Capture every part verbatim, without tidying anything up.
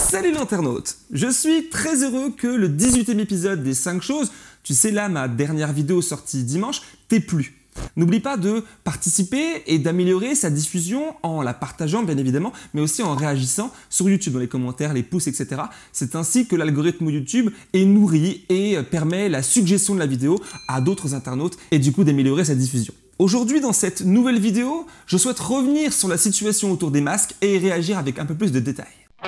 Salut l'internaute! Je suis très heureux que le dix-huitième épisode des cinq choses, tu sais là ma dernière vidéo sortie dimanche, t'ait plu. N'oublie pas de participer et d'améliorer sa diffusion en la partageant bien évidemment, mais aussi en réagissant sur YouTube, dans les commentaires, les pouces, et cetera. C'est ainsi que l'algorithme YouTube est nourri et permet la suggestion de la vidéo à d'autres internautes et du coup d'améliorer sa diffusion. Aujourd'hui, dans cette nouvelle vidéo, je souhaite revenir sur la situation autour des masques et réagir avec un peu plus de détails.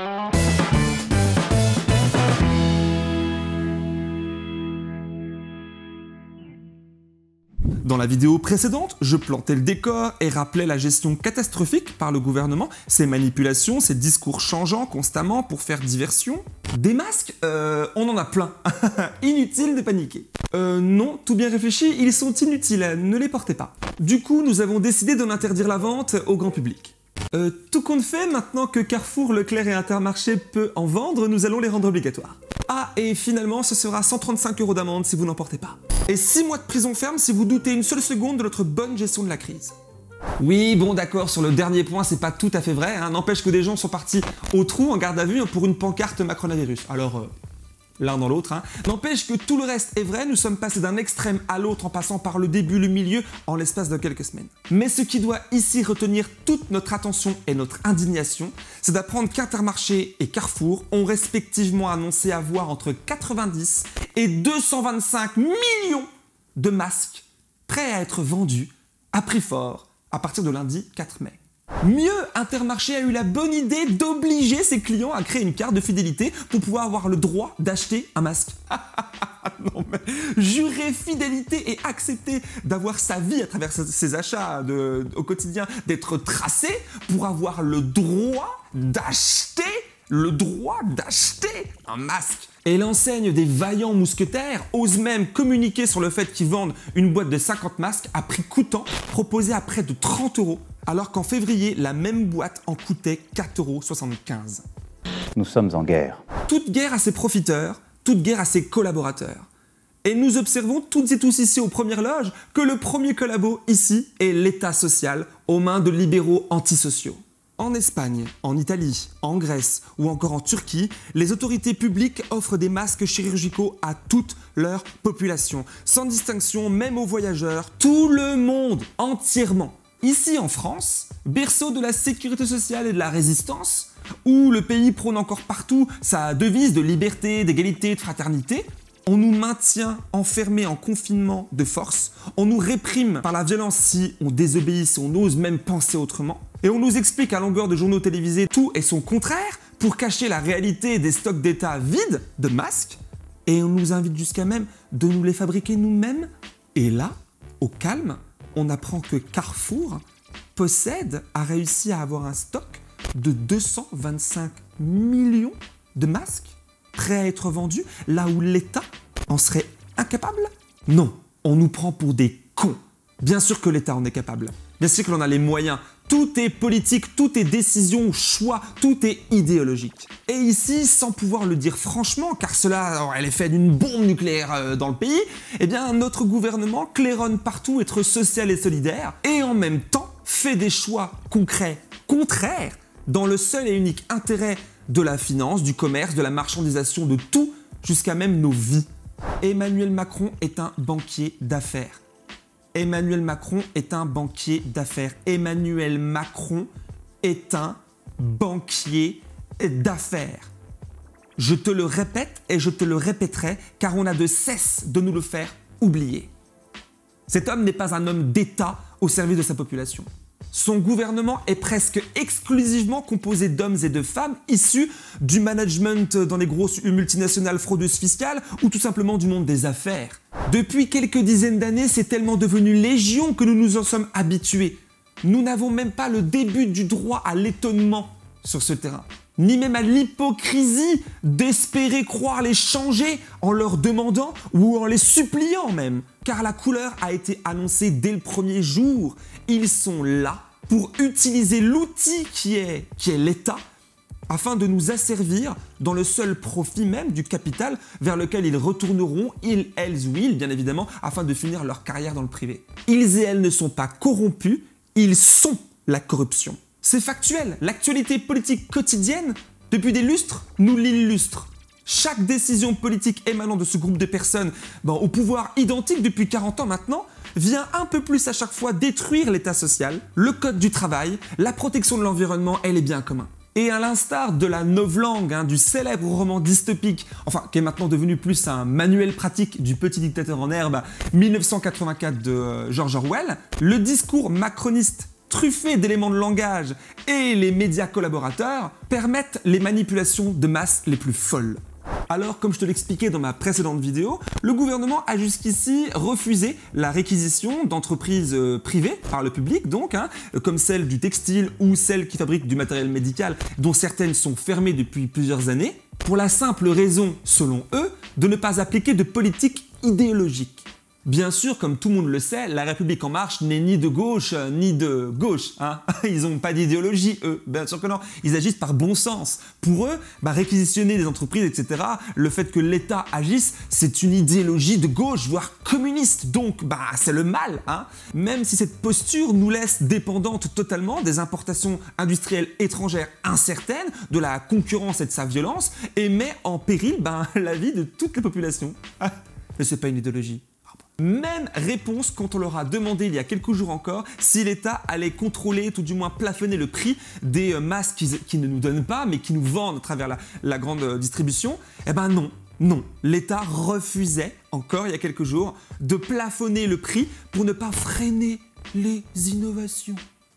Dans la vidéo précédente, je plantais le décor et rappelais la gestion catastrophique par le gouvernement, ses manipulations, ses discours changeants constamment pour faire diversion. Des masques, euh, on en a plein. Inutile de paniquer. Euh, non, tout bien réfléchi, ils sont inutiles, ne les portez pas. Du coup, nous avons décidé d'en interdire la vente au grand public. Euh, tout compte fait, maintenant que Carrefour, Leclerc et Intermarché peut en vendre, nous allons les rendre obligatoires. Ah, et finalement, ce sera cent trente-cinq euros d'amende si vous n'en portez pas. Et six mois de prison ferme si vous doutez une seule seconde de notre bonne gestion de la crise. Oui, bon d'accord, sur le dernier point, c'est pas tout à fait vrai, hein. N'empêche que des gens sont partis au trou en garde à vue pour une pancarte Macronavirus. Alors, euh, l'un dans l'autre, hein. N'empêche que tout le reste est vrai, nous sommes passés d'un extrême à l'autre en passant par le début, le milieu, en l'espace de quelques semaines. Mais ce qui doit ici retenir toute notre attention et notre indignation, c'est d'apprendre qu'Intermarché et Carrefour ont respectivement annoncé avoir entre quatre-vingt-dix et deux cent vingt-cinq millions de masques prêts à être vendus à prix fort à partir de lundi quatre mai. Mieux, Intermarché a eu la bonne idée d'obliger ses clients à créer une carte de fidélité pour pouvoir avoir le droit d'acheter un masque. Non mais, jurer fidélité et accepter d'avoir sa vie à travers ses achats de, au quotidien, d'être tracé pour avoir le droit d'acheter, le droit d'acheter un masque. Et l'enseigne des vaillants mousquetaires ose même communiquer sur le fait qu'ils vendent une boîte de cinquante masques à prix coûtant, proposée à près de trente euros, alors qu'en février, la même boîte en coûtait quatre euros soixante-quinze. Nous sommes en guerre. Toute guerre a ses profiteurs, toute guerre a ses collaborateurs. Et nous observons toutes et tous ici aux premières loges que le premier collabo ici est l'État social aux mains de libéraux antisociaux. En Espagne, en Italie, en Grèce ou encore en Turquie, les autorités publiques offrent des masques chirurgicaux à toute leur population, sans distinction même aux voyageurs, tout le monde, entièrement. Ici en France, berceau de la sécurité sociale et de la résistance, où le pays prône encore partout sa devise de liberté, d'égalité, de fraternité, on nous maintient enfermés en confinement de force, on nous réprime par la violence si on désobéit, si on ose même penser autrement, et on nous explique à longueur de journaux télévisés tout et son contraire pour cacher la réalité des stocks d'État vides de masques, et on nous invite jusqu'à même de nous les fabriquer nous-mêmes. Et là, au calme, on apprend que Carrefour possède, a réussi à avoir un stock de deux cent vingt-cinq millions de masques prêts à être vendus, là où l'État en serait incapable? Non, on nous prend pour des cons. Bien sûr que l'État en est capable. Bien sûr que l'on a les moyens. Tout est politique, tout est décision, choix, tout est idéologique. Et ici, sans pouvoir le dire franchement, car cela aurait l'effet d'une bombe nucléaire dans le pays, eh bien notre gouvernement claironne partout être social et solidaire, et en même temps fait des choix concrets, contraires, dans le seul et unique intérêt de la finance, du commerce, de la marchandisation, de tout, jusqu'à même nos vies. Emmanuel Macron est un banquier d'affaires. Emmanuel Macron est un banquier d'affaires. Emmanuel Macron est un banquier d'affaires. Je te le répète et je te le répéterai car on a de cesse de nous le faire oublier. Cet homme n'est pas un homme d'État au service de sa population. Son gouvernement est presque exclusivement composé d'hommes et de femmes issus du management dans les grosses multinationales fraudeuses fiscales ou tout simplement du monde des affaires. Depuis quelques dizaines d'années, c'est tellement devenu légion que nous nous en sommes habitués. Nous n'avons même pas le début du droit à l'étonnement sur ce terrain, ni même à l'hypocrisie d'espérer croire les changer en leur demandant ou en les suppliant même. Car la couleur a été annoncée dès le premier jour. Ils sont là pour utiliser l'outil qui est, qui est l'État afin de nous asservir dans le seul profit même du capital vers lequel ils retourneront, ils, elles ou ils, bien évidemment, afin de finir leur carrière dans le privé. Ils et elles ne sont pas corrompus, ils sont la corruption. C'est factuel, l'actualité politique quotidienne depuis des lustres, nous l'illustrent. Chaque décision politique émanant de ce groupe de personnes, bon, au pouvoir identique depuis quarante ans maintenant, vient un peu plus à chaque fois détruire l'état social, le code du travail, la protection de l'environnement et les biens communs. Et à l'instar de la novlangue, hein, du célèbre roman dystopique, enfin qui est maintenant devenu plus un manuel pratique du petit dictateur en herbe, mille neuf cent quatre-vingt-quatre de euh, George Orwell, le discours macroniste truffé d'éléments de langage et les médias collaborateurs permettent les manipulations de masse les plus folles. Alors, comme je te l'expliquais dans ma précédente vidéo, le gouvernement a jusqu'ici refusé la réquisition d'entreprises euh, privées par le public, donc, hein, comme celle du textile ou celle qui fabrique du matériel médical, dont certaines sont fermées depuis plusieurs années, pour la simple raison, selon eux, de ne pas appliquer de politique idéologique. Bien sûr, comme tout le monde le sait, la République En Marche n'est ni de gauche euh, ni de gauche. Hein. Ils n'ont pas d'idéologie, eux. Bien sûr que non. Ils agissent par bon sens. Pour eux, bah, réquisitionner des entreprises, et cetera, le fait que l'État agisse, c'est une idéologie de gauche, voire communiste. Donc, bah, c'est le mal. Hein. Même si cette posture nous laisse dépendantes totalement des importations industrielles étrangères incertaines, de la concurrence et de sa violence, et met en péril bah, la vie de toute la population. Mais c'est pas une idéologie. Même réponse quand on leur a demandé il y a quelques jours encore si l'État allait contrôler, tout du moins plafonner le prix des masques qu'ils qui ne nous donnent pas mais qui nous vendent à travers la, la grande distribution. Eh ben non, non, l'État refusait encore il y a quelques jours de plafonner le prix pour ne pas freiner les innovations.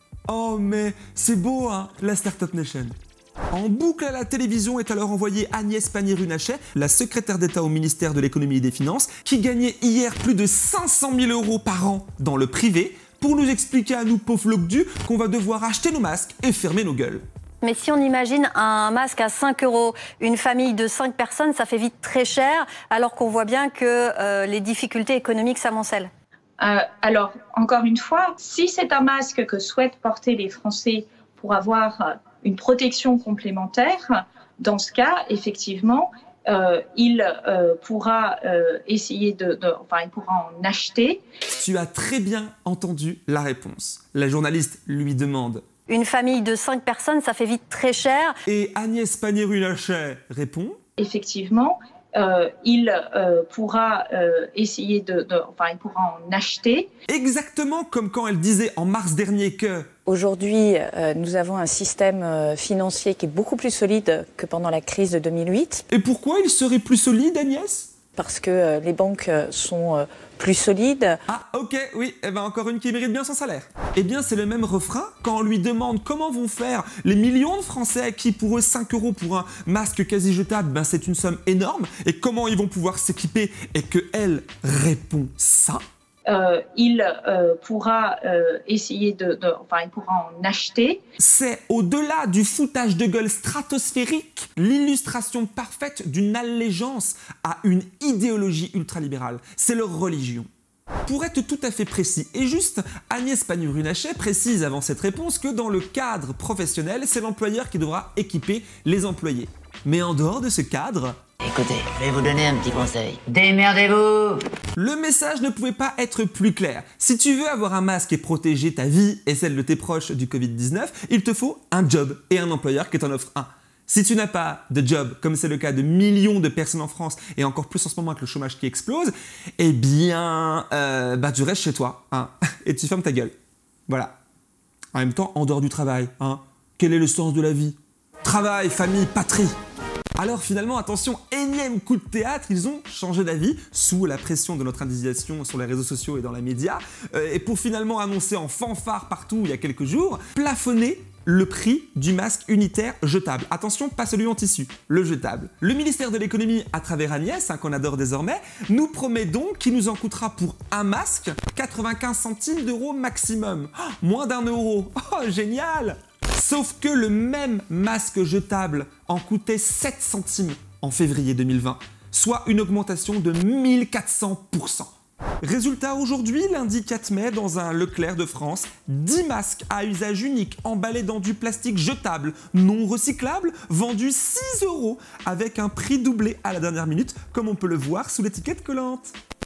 Oh mais c'est beau hein, la Startup Nation. En boucle à la télévision est alors envoyée Agnès Pannier-Runacher, la secrétaire d'État au ministère de l'économie et des finances, qui gagnait hier plus de cinq cent mille euros par an dans le privé, pour nous expliquer à nous pauvres logdus qu'on va devoir acheter nos masques et fermer nos gueules. Mais si on imagine un masque à cinq euros, une famille de cinq personnes, ça fait vite très cher, alors qu'on voit bien que euh, les difficultés économiques s'amoncellent. Euh, alors, encore une fois, si c'est un masque que souhaitent porter les Français pour avoir euh, une protection complémentaire, dans ce cas, effectivement, euh, il euh, pourra euh, essayer de, de, enfin, il pourra en acheter. Tu as très bien entendu la réponse. La journaliste lui demande. Une famille de cinq personnes, ça fait vite très cher. Et Agnès Pannier-Runacher répond. Effectivement, euh, il euh, pourra euh, essayer de, de, enfin, il pourra en acheter. Exactement comme quand elle disait en mars dernier que. Aujourd'hui, euh, nous avons un système euh, financier qui est beaucoup plus solide que pendant la crise de deux mille huit. Et pourquoi il serait plus solide, Agnès? Parce que euh, les banques sont euh, plus solides. Ah, ok, oui, eh ben encore une qui mérite bien son salaire. Eh bien, c'est le même refrain quand on lui demande comment vont faire les millions de Français qui, pour eux, cinq euros pour un masque quasi jetable, ben c'est une somme énorme, et comment ils vont pouvoir s'équiper, et qu'elle répond ça. Euh, il euh, pourra euh, essayer de, de, enfin, il pourra en acheter. C'est au-delà du foutage de gueule stratosphérique, l'illustration parfaite d'une allégeance à une idéologie ultralibérale. C'est leur religion. Pour être tout à fait précis et juste, Agnès Pannier-Runacher précise avant cette réponse que dans le cadre professionnel, c'est l'employeur qui devra équiper les employés. Mais en dehors de ce cadre... Écoutez, je vais vous donner un petit conseil. Démerdez-vous! Le message ne pouvait pas être plus clair. Si tu veux avoir un masque et protéger ta vie et celle de tes proches du covid dix-neuf, il te faut un job et un employeur qui t'en offre un. Si tu n'as pas de job, comme c'est le cas de millions de personnes en France, et encore plus en ce moment avec le chômage qui explose, eh bien, euh, bah, tu restes chez toi, hein, et tu fermes ta gueule. Voilà. En même temps, en dehors du travail, hein, quel est le sens de la vie? Travail, famille, patrie. Alors finalement, attention, énième coup de théâtre, ils ont changé d'avis sous la pression de notre indignation sur les réseaux sociaux et dans les médias, euh, et pour finalement annoncer en fanfare partout il y a quelques jours, plafonner le prix du masque unitaire jetable. Attention, pas celui en tissu, le jetable. Le ministère de l'économie, à travers Agnès, hein, qu'on adore désormais, nous promet donc qu'il nous en coûtera pour un masque quatre-vingt-quinze centimes d'euros maximum. Oh, moins d'un euro. Oh, génial! Sauf que le même masque jetable en coûtait sept centimes en février deux mille vingt, soit une augmentation de mille quatre cents pour cent. Résultat aujourd'hui, lundi quatre mai, dans un Leclerc de France, dix masques à usage unique emballés dans du plastique jetable non recyclable, vendus six euros avec un prix doublé à la dernière minute, comme on peut le voir sous l'étiquette collante.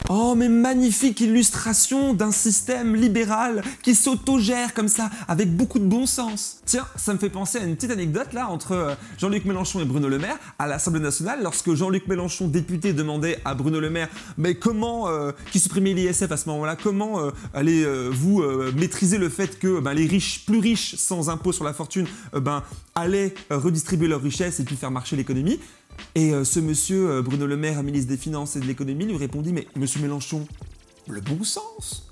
Oh, mais magnifique illustration d'un système libéral qui s'autogère comme ça, avec beaucoup de bon sens. Tiens, ça me fait penser à une petite anecdote là entre Jean-Luc Mélenchon et Bruno Le Maire à l'Assemblée nationale, lorsque Jean-Luc Mélenchon, député, demandait à Bruno Le Maire mais comment, euh, qui supprimait l'I S F à ce moment-là, comment euh, allez-vous euh, maîtriser le fait que ben, les riches, plus riches, sans impôt sur la fortune, euh, ben, allaient euh, redistribuer leurs richesses et puis faire marcher l'économie. Et euh, ce monsieur, euh, Bruno Le Maire, ministre des Finances et de l'Économie, lui répondit « Mais monsieur Mélenchon, le bon sens,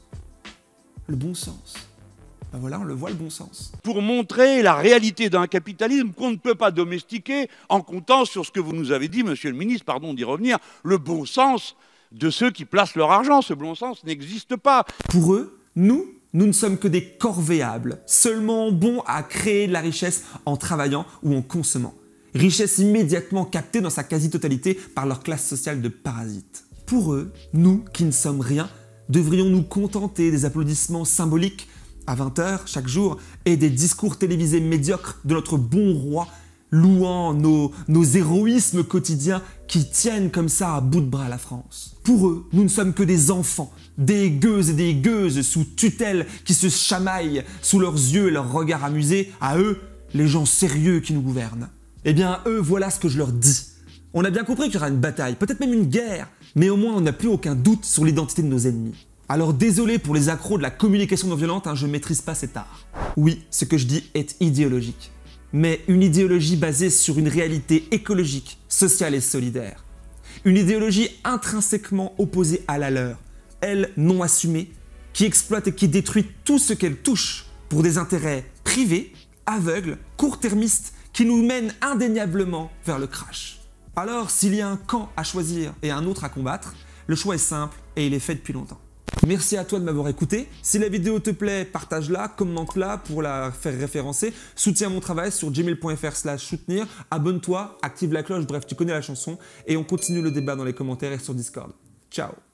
le bon sens. » Ben voilà, on le voit, le bon sens. Pour montrer la réalité d'un capitalisme qu'on ne peut pas domestiquer en comptant sur ce que vous nous avez dit, monsieur le ministre, pardon d'y revenir, le bon sens de ceux qui placent leur argent. Ce bon sens n'existe pas. Pour eux, nous, nous ne sommes que des corvéables, seulement bons à créer de la richesse en travaillant ou en consommant. Richesse immédiatement captée dans sa quasi-totalité par leur classe sociale de parasites. Pour eux, nous, qui ne sommes rien, devrions nous contenter des applaudissements symboliques à vingt heures chaque jour et des discours télévisés médiocres de notre bon roi louant nos, nos héroïsmes quotidiens qui tiennent comme ça à bout de bras la France. Pour eux, nous ne sommes que des enfants, des gueuses et des gueuses sous tutelle qui se chamaillent sous leurs yeux et leurs regards amusés, à eux, les gens sérieux qui nous gouvernent. Eh bien, eux, voilà ce que je leur dis. On a bien compris qu'il y aura une bataille, peut-être même une guerre, mais au moins on n'a plus aucun doute sur l'identité de nos ennemis. Alors désolé pour les accros de la communication non violente, hein, je ne maîtrise pas cet art. Oui, ce que je dis est idéologique, mais une idéologie basée sur une réalité écologique, sociale et solidaire. Une idéologie intrinsèquement opposée à la leur, elle non assumée, qui exploite et qui détruit tout ce qu'elle touche pour des intérêts privés, aveugles, court-termistes, qui nous mène indéniablement vers le crash. Alors, s'il y a un camp à choisir et un autre à combattre, le choix est simple et il est fait depuis longtemps. Merci à toi de m'avoir écouté. Si la vidéo te plaît, partage-la, commente-la pour la faire référencer. Soutiens mon travail sur gmail point fr slash soutenir. Abonne-toi, active la cloche, bref, tu connais la chanson. Et on continue le débat dans les commentaires et sur Discord. Ciao.